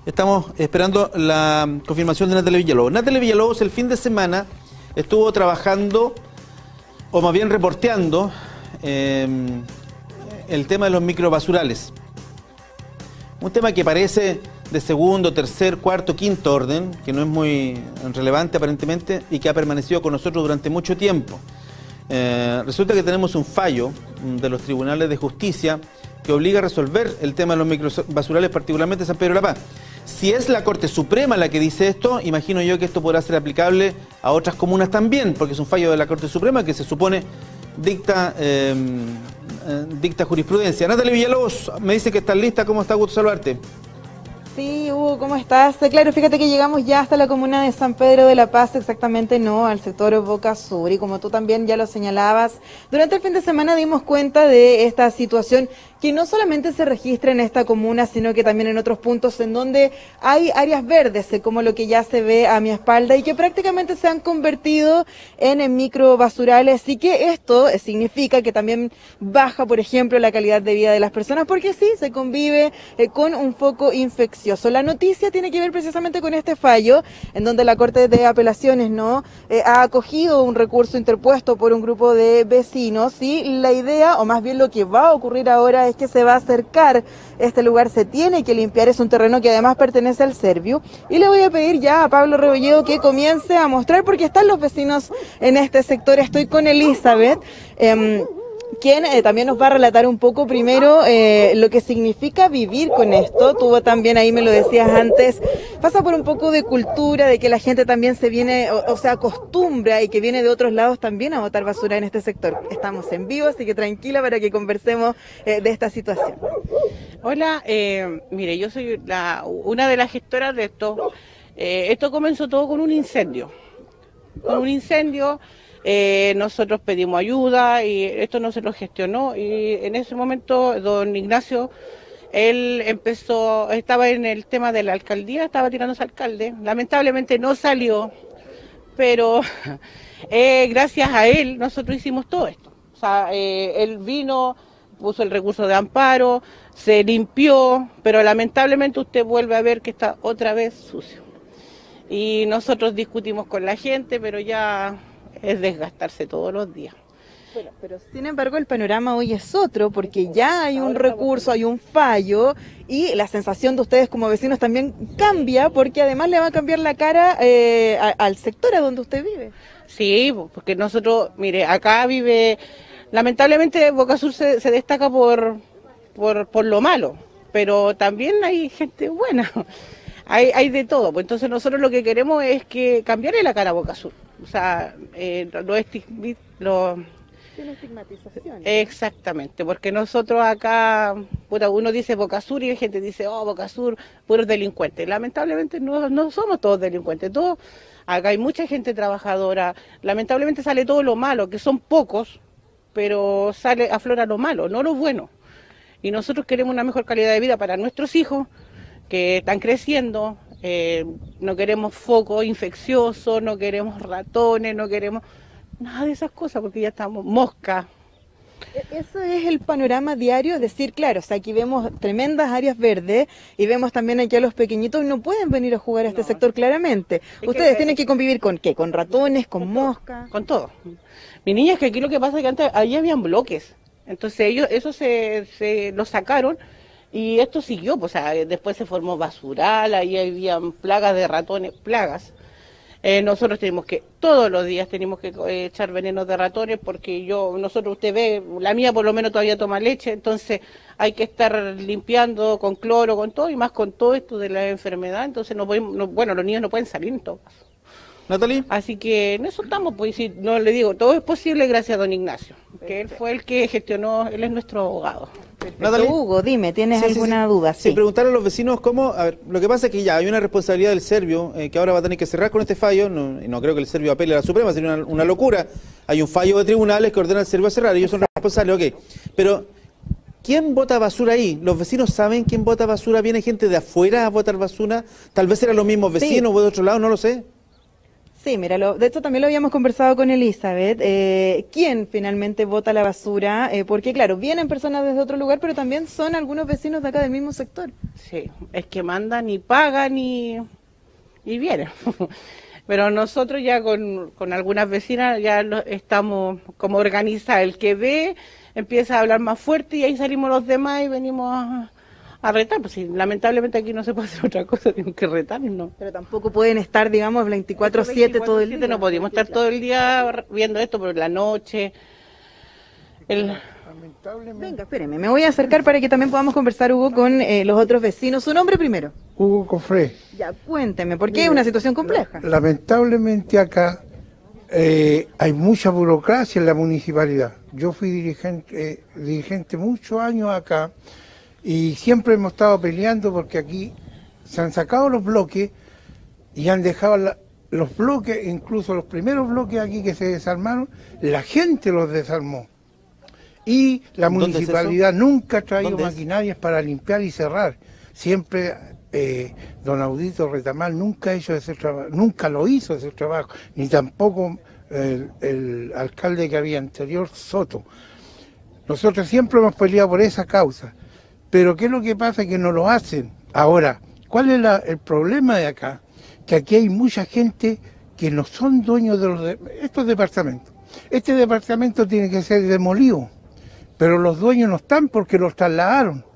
Estamos esperando la confirmación de Natalia Villalobos. Natalia Villalobos el fin de semana estuvo trabajando, o más bien reporteando, el tema de los microbasurales. Un tema que parece de segundo, tercer, cuarto, quinto orden, que no es muy relevante aparentemente y que ha permanecido con nosotros durante mucho tiempo. Resulta que tenemos un fallo de los tribunales de justicia que obliga a resolver el tema de los microbasurales, particularmente en San Pedro de la Paz. Si es la Corte Suprema la que dice esto, imagino yo que esto podrá ser aplicable a otras comunas también, porque es un fallo de la Corte Suprema que se supone dicta jurisprudencia. Natalia Villalobos, me dice que estás lista. ¿Cómo está? Gusto saludarte. Sí, Hugo, ¿cómo estás? Claro, fíjate que llegamos ya hasta la comuna de San Pedro de la Paz, exactamente no, al sector Boca Sur, y como tú también ya lo señalabas, durante el fin de semana dimos cuenta de esta situación que no solamente se registra en esta comuna, sino que también en otros puntos en donde hay áreas verdes, como lo que ya se ve a mi espalda, y que prácticamente se han convertido en microbasurales, y que esto significa que también baja, por ejemplo, la calidad de vida de las personas, porque sí, se convive con un foco infeccioso. La noticia tiene que ver precisamente con este fallo, en donde la Corte de Apelaciones ha acogido un recurso interpuesto por un grupo de vecinos, y la idea, o más bien lo que va a ocurrir ahora, es que se va a acercar este lugar, se tiene que limpiar, es un terreno que además pertenece al Serviu, y le voy a pedir ya a Pablo Rebolledo que comience a mostrar, porque están los vecinos en este sector. Estoy con Elizabeth, quien también nos va a relatar un poco primero lo que significa vivir con esto. Tú también ahí me lo decías antes, pasa por un poco de cultura, de que la gente también se viene, o se acostumbra, y que viene de otros lados también a botar basura en este sector. Estamos en vivo, así que tranquila para que conversemos de esta situación. Hola, mire, yo soy una de las gestoras de esto. Esto comenzó todo con un incendio. Nosotros pedimos ayuda y esto no se lo gestionó, y en ese momento don Ignacio, él estaba en el tema de la alcaldía, estaba tirándose alcalde, lamentablemente no salió, pero gracias a él nosotros hicimos todo esto. O sea, él vino, puso el recurso de amparo, se limpió, pero lamentablemente usted vuelve a ver que está otra vez sucio. Y nosotros discutimos con la gente, pero ya es desgastarse todos los días. Pero sin embargo el panorama hoy es otro, porque ya hay un recurso, hay un fallo, y la sensación de ustedes como vecinos también cambia, porque además le va a cambiar la cara al sector a donde usted vive. Sí, porque nosotros, mire, acá vive, lamentablemente Boca Sur se destaca por lo malo, pero también hay gente buena. Hay de todo, pues entonces nosotros lo que queremos es que cambiarle la cara a Boca Sur, o sea, Tiene estigmatización. Exactamente, porque nosotros acá, uno dice Boca Sur y la gente dice, oh, Boca Sur, puros delincuentes. Lamentablemente no somos todos delincuentes, acá hay mucha gente trabajadora, lamentablemente sale todo lo malo, que son pocos, pero aflora lo malo, no lo bueno. Y nosotros queremos una mejor calidad de vida para nuestros hijos, que están creciendo, no queremos focos infecciosos, no queremos ratones, no queremos nada de esas cosas, porque ya estamos moscas. Eso es el panorama diario, es decir, claro, o sea, aquí vemos tremendas áreas verdes y vemos también aquí a los pequeñitos, no pueden venir a jugar a este sector claramente. Ustedes tienen que convivir ¿con qué? ¿Con ratones, con moscas? Con todo. Mi niña, es que aquí lo que pasa es que antes allí habían bloques, entonces ellos eso se lo sacaron. Y esto siguió, pues, o sea, después se formó basural, ahí habían plagas de ratones, plagas. Nosotros todos los días tenemos que echar venenos de ratones, porque usted ve, la mía por lo menos todavía toma leche, entonces hay que estar limpiando con cloro, con todo, y más con todo esto de la enfermedad, entonces los niños no pueden salir en todo caso. Natalie. Así que en eso estamos, pues, si no le digo, todo es posible gracias a don Ignacio, que él fue el que gestionó, él es nuestro abogado. Natalie. Hugo, dime, ¿tienes alguna duda? Sí, preguntar a los vecinos cómo, a ver, lo que pasa es que ya hay una responsabilidad del Serviu, que ahora va a tener que cerrar con este fallo, no creo que el Serviu apele a la Suprema, sería una locura. Hay un fallo de tribunales que ordena al Serviu a cerrar, ellos son responsables, ok. Pero, ¿quién bota basura ahí? ¿Los vecinos saben quién bota basura? ¿Viene gente de afuera a botar basura? Tal vez eran los mismos vecinos o de otro lado, no lo sé. Sí, mira, de hecho también lo habíamos conversado con Elizabeth. ¿Quién finalmente bota la basura? Porque claro, vienen personas desde otro lugar, pero también son algunos vecinos de acá del mismo sector. Sí, es que mandan y pagan y vienen. Pero nosotros ya con algunas vecinas ya estamos como organizadas. El que ve empieza a hablar más fuerte y ahí salimos los demás y venimos a retar. Pues sí, lamentablemente aquí no se puede hacer otra cosa, tenemos que retarnos, ¿no? Pero tampoco pueden estar, digamos, 24/7 todo el día. No podemos estar todo el día viendo esto por la noche. Venga, espéreme, me voy a acercar para que también podamos conversar, Hugo, con los otros vecinos. ¿Su nombre primero? Hugo Cofré. Ya, cuénteme, ¿por qué es una situación compleja? Lamentablemente acá hay mucha burocracia en la municipalidad. Yo fui dirigente muchos años acá y siempre hemos estado peleando porque aquí se han sacado los bloques y han dejado los bloques, incluso los primeros bloques aquí que se desarmaron, la gente los desarmó. Y la municipalidad nunca ha traído maquinarias para limpiar y cerrar. Siempre don Audito Retamal nunca ha hecho ese trabajo, nunca lo hizo ese trabajo, ni tampoco el alcalde que había anterior, Soto. Nosotros siempre hemos peleado por esa causa, pero ¿qué es lo que pasa? Que no lo hacen. Ahora, ¿cuál es el problema de acá? Que aquí hay mucha gente que no son dueños de estos departamentos. Este departamento tiene que ser demolido, pero los dueños no están porque los trasladaron.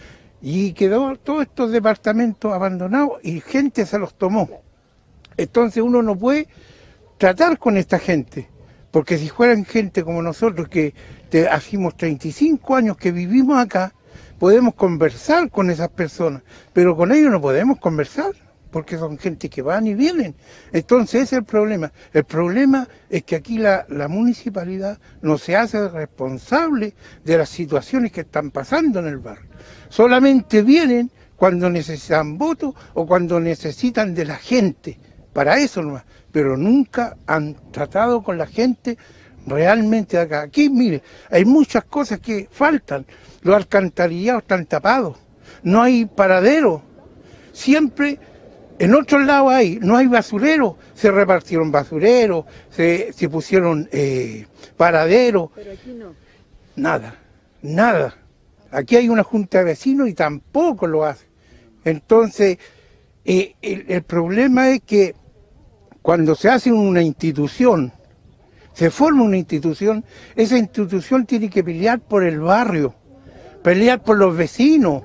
Y quedó todos estos departamentos abandonados y gente se los tomó. Entonces uno no puede tratar con esta gente, porque si fueran gente como nosotros, que hacemos 35 años que vivimos acá, podemos conversar con esas personas, pero con ellos no podemos conversar, porque son gente que van y vienen. Entonces ese es el problema. El problema es que aquí la municipalidad no se hace responsable de las situaciones que están pasando en el barrio. Solamente vienen cuando necesitan votos o cuando necesitan de la gente, para eso nomás, pero nunca han tratado con la gente realmente de acá. Aquí, mire, hay muchas cosas que faltan. Los alcantarillados están tapados, no hay paradero. Siempre en otros lados no hay basurero, se repartieron basureros, se pusieron paraderos. Pero aquí no. Nada, nada. Aquí hay una junta de vecinos y tampoco lo hace. Entonces, el problema es que cuando se hace una institución, se forma una institución, esa institución tiene que pelear por el barrio, pelear por los vecinos,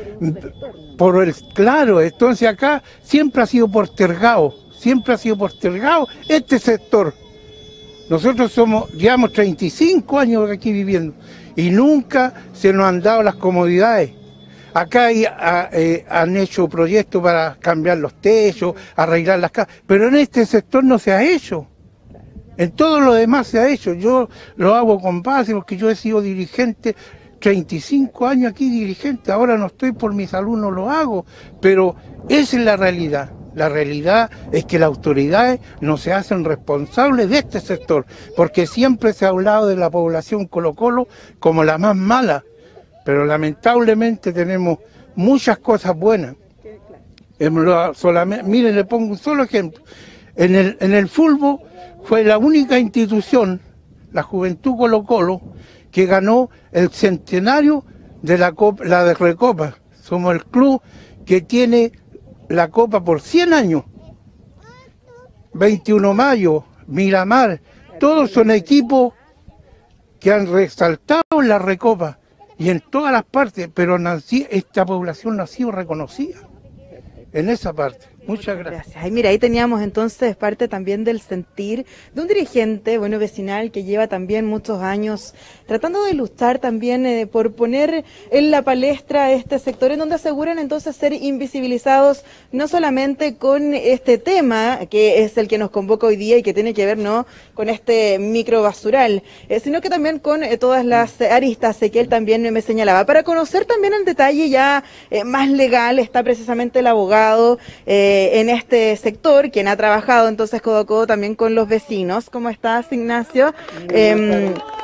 claro. Entonces acá siempre ha sido postergado este sector. Nosotros llevamos 35 años aquí viviendo y nunca se nos han dado las comodidades. Acá han hecho proyectos para cambiar los techos, arreglar las casas, pero en este sector no se ha hecho. En todo lo demás se ha hecho. Yo lo hago con base porque yo he sido dirigente, 35 años aquí dirigente, ahora no estoy por mi salud, no lo hago, pero esa es la realidad. La realidad es que las autoridades no se hacen responsables de este sector, porque siempre se ha hablado de la población Colo-Colo como la más mala, pero lamentablemente tenemos muchas cosas buenas. Miren, le pongo un solo ejemplo. En el fútbol fue la única institución, la Juventud Colo-Colo, que ganó el centenario de la de Recopa. Somos el club que tiene la Copa por 100 años. 21 de Mayo, Miramar, todos son equipos que han resaltado en la Recopa y en todas las partes, pero esta población no ha sido reconocida en esa parte. Muchas gracias. Ay, mira, ahí teníamos entonces parte también del sentir de un dirigente, bueno, vecinal, que lleva también muchos años tratando de luchar también por poner en la palestra este sector, en donde aseguran entonces ser invisibilizados, no solamente con este tema, que es el que nos convoca hoy día y que tiene que ver, ¿no?, con este microbasural, sino que también con todas las aristas que él también me señalaba. Para conocer también el detalle ya más legal, está precisamente el abogado en este sector, quien ha trabajado entonces codo a codo también con los vecinos. ¿Cómo estás, Ignacio?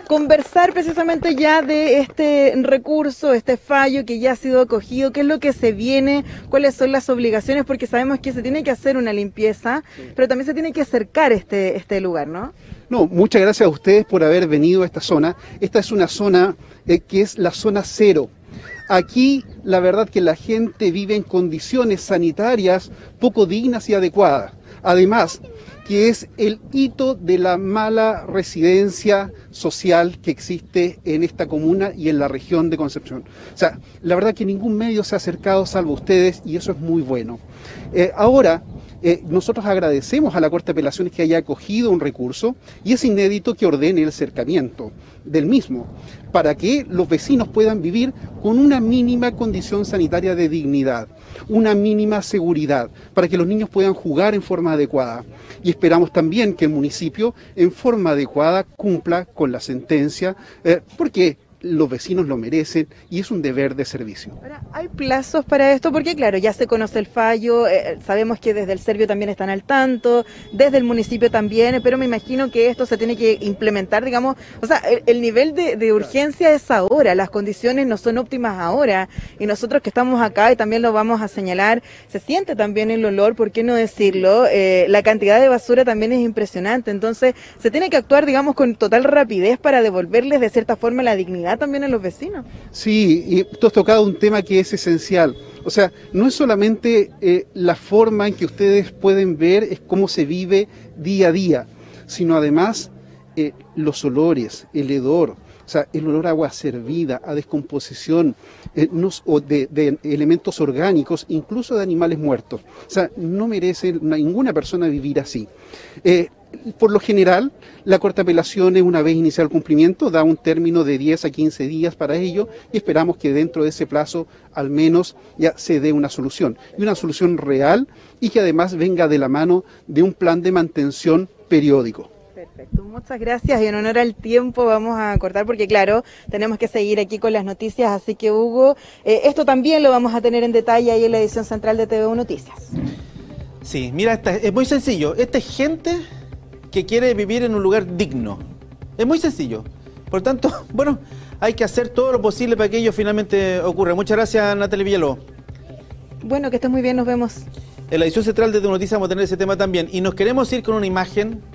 conversar precisamente ya de este recurso, este fallo que ya ha sido acogido, qué es lo que se viene, cuáles son las obligaciones, porque sabemos que se tiene que hacer una limpieza, pero también se tiene que acercar este lugar, ¿no? No, muchas gracias a ustedes por haber venido a esta zona. Esta es una zona que es la zona cero. Aquí la verdad que la gente vive en condiciones sanitarias poco dignas y adecuadas. Además, que es el hito de la mala residencia social que existe en esta comuna y en la región de Concepción. O sea, la verdad que ningún medio se ha acercado salvo ustedes y eso es muy bueno. Ahora, nosotros agradecemos a la Corte de Apelaciones que haya acogido un recurso y es inédito que ordene el cercamiento del mismo para que los vecinos puedan vivir con una mínima condición sanitaria de dignidad, una mínima seguridad, para que los niños puedan jugar en forma adecuada. Y esperamos también que el municipio en forma adecuada cumpla con la sentencia, porque los vecinos lo merecen y es un deber de servicio. Ahora, ¿hay plazos para esto? Porque claro, ya se conoce el fallo, sabemos que desde el Servio también están al tanto, desde el municipio también, pero me imagino que esto se tiene que implementar, digamos, o sea, el nivel de urgencia es ahora, las condiciones no son óptimas ahora, y nosotros que estamos acá, y también lo vamos a señalar, se siente también el olor, ¿por qué no decirlo? La cantidad de basura también es impresionante, entonces se tiene que actuar, digamos, con total rapidez para devolverles de cierta forma la dignidad también a los vecinos. Sí, y tú has tocado un tema que es esencial. O sea, no es solamente la forma en que ustedes pueden ver es cómo se vive día a día, sino además los olores, el hedor, o sea, el olor a agua servida, a descomposición, o de elementos orgánicos, incluso de animales muertos. O sea, no merece ninguna persona vivir así. Por lo general, la Corte de Apelaciones, una vez iniciado el cumplimiento, da un término de 10 a 15 días para ello y esperamos que dentro de ese plazo al menos ya se dé una solución. Y una solución real y que además venga de la mano de un plan de mantención periódico. Perfecto, muchas gracias y en honor al tiempo vamos a cortar porque claro, tenemos que seguir aquí con las noticias, así que Hugo, esto también lo vamos a tener en detalle ahí en la edición central de TVU Noticias. Sí, mira, es muy sencillo, esta es gente que quiere vivir en un lugar digno. Es muy sencillo. Por tanto, bueno, hay que hacer todo lo posible para que ello finalmente ocurra. Muchas gracias, Natalia Villalobos. Bueno, que estés muy bien, nos vemos. En la edición central de Tu Noticias vamos a tener ese tema también. Y nos queremos ir con una imagen